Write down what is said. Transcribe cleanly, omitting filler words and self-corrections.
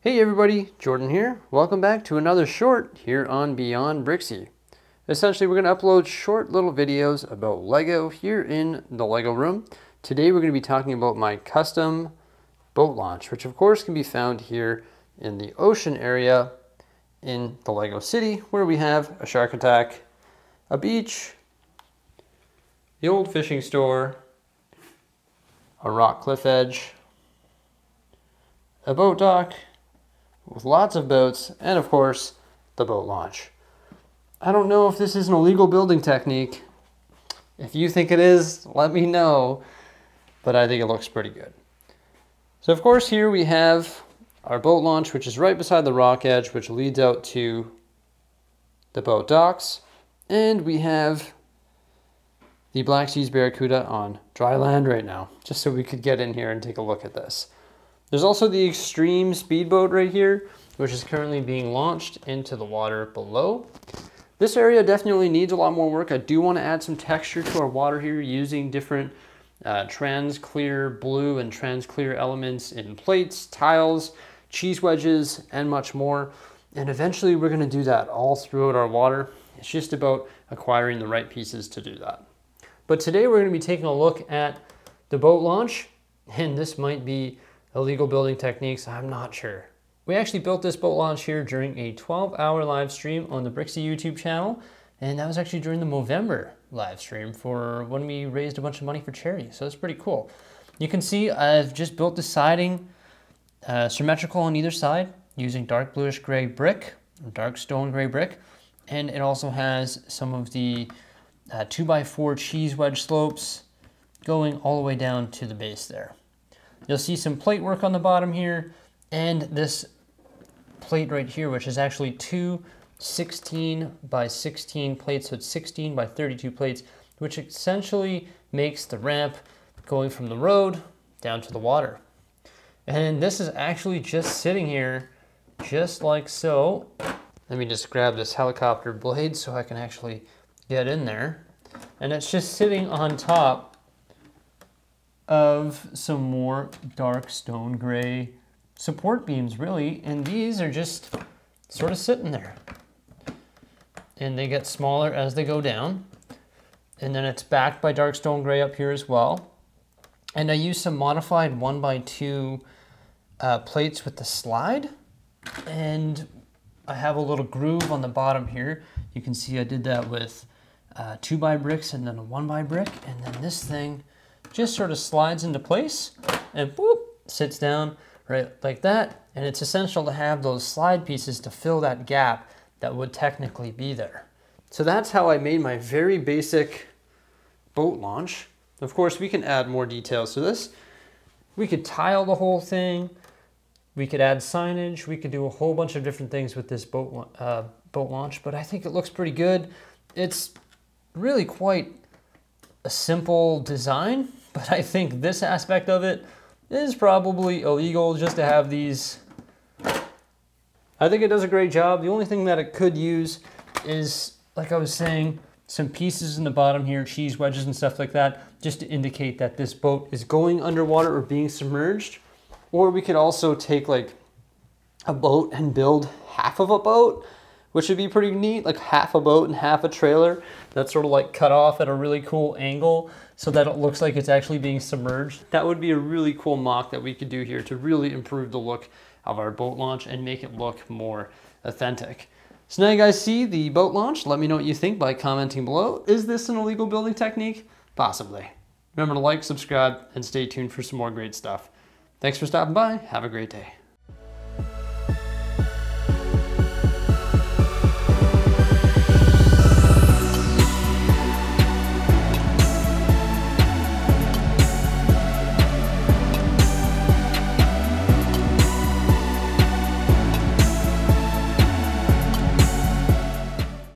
Hey everybody, Jordan here. Welcome back to another short here on Beyond Brixie. Essentially, we're going to upload short little videos about Lego here in the Lego room. Today we're going to be talking about my custom boat launch, which of course can be found here in the ocean area in the Lego City, where we have a shark attack, a beach, the old fishing store, a rock cliff edge, a boat dock with lots of boats, and of course, the boat launch. I don't know if this is an illegal building technique. If you think it is, let me know, but I think it looks pretty good. So of course here we have our boat launch, which is right beside the rock edge, which leads out to the boat docks. And we have the Black Seas Barracuda on dry land right now, just so we could get in here and take a look at this. There's also the Extreme Speedboat right here, which is currently being launched into the water below. This area definitely needs a lot more work. I do want to add some texture to our water here using different trans clear blue and trans clear elements in plates, tiles, cheese wedges, and much more. And eventually we're going to do that all throughout our water. It's just about acquiring the right pieces to do that. But today we're going to be taking a look at the boat launch, and this might be illegal building techniques, I'm not sure. We actually built this boat launch here during a 12-hour live stream on the Brixie YouTube channel, and that was actually during the Movember live stream for when we raised a bunch of money for charity, so it's pretty cool. You can see I've just built the siding symmetrical on either side using dark bluish gray brick, or dark stone gray brick, and it also has some of the 2x4 cheese wedge slopes going all the way down to the base there. You'll see some plate work on the bottom here, and this plate right here, which is actually two 16 by 16 plates, so it's 16 by 32 plates, which essentially makes the ramp going from the road down to the water. And this is actually just sitting here, just like so. Let me just grab this helicopter blade so I can actually get in there. And it's just sitting on top of some more dark stone gray support beams, really, and these are just sort of sitting there, and they get smaller as they go down, and then it's backed by dark stone gray up here as well. And I used some modified 1x2 plates with the slide, and I have a little groove on the bottom here. You can see I did that with 2x bricks and then a 1x brick, and then this thing just sort of slides into place and boop, sits down right like that. And it's essential to have those slide pieces to fill that gap that would technically be there. So that's how I made my very basic boat launch. Of course, we can add more details to this. We could tile the whole thing. We could add signage. We could do a whole bunch of different things with this boat launch, but I think it looks pretty good. It's really quite a simple design, but I think this aspect of it is probably illegal just to have these. I think it does a great job. The only thing that it could use is, like I was saying, some pieces in the bottom here, cheese wedges and stuff like that, just to indicate that this boat is going underwater or being submerged. Or we could also take like a boat and build half of a boat, which would be pretty neat, like half a boat and half a trailer that's sort of like cut off at a really cool angle so that it looks like it's actually being submerged. That would be a really cool mock that we could do here to really improve the look of our boat launch and make it look more authentic. So now you guys see the boat launch. Let me know what you think by commenting below. Is this an illegal building technique? Possibly. Remember to like, subscribe, and stay tuned for some more great stuff. Thanks for stopping by. Have a great day.